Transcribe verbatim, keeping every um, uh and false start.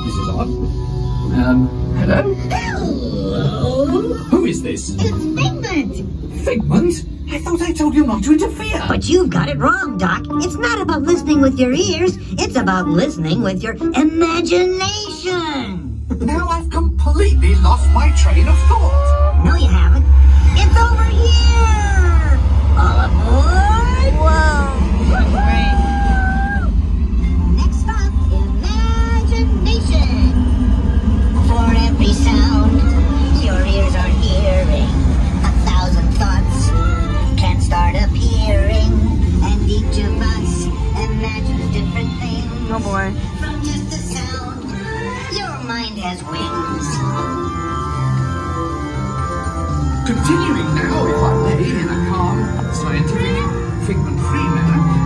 This is odd. Um, hello? Hello? Who is this? It's Figment! Figment? I thought I told you not to interfere. But you've got it wrong, Doc. It's not about listening with your ears. It's about listening with your imagination. Now I've completely lost my train of thought. No, you haven't. It's over here! All aboard! Whoa! Next stop, imagination. For every sound your ears are hearing, a thousand thoughts can start appearing, and each of us imagines different things. Oh boy. From just a sound, your mind has wings. Continuing now, if I may, in a calm, scientific, figment-free manner,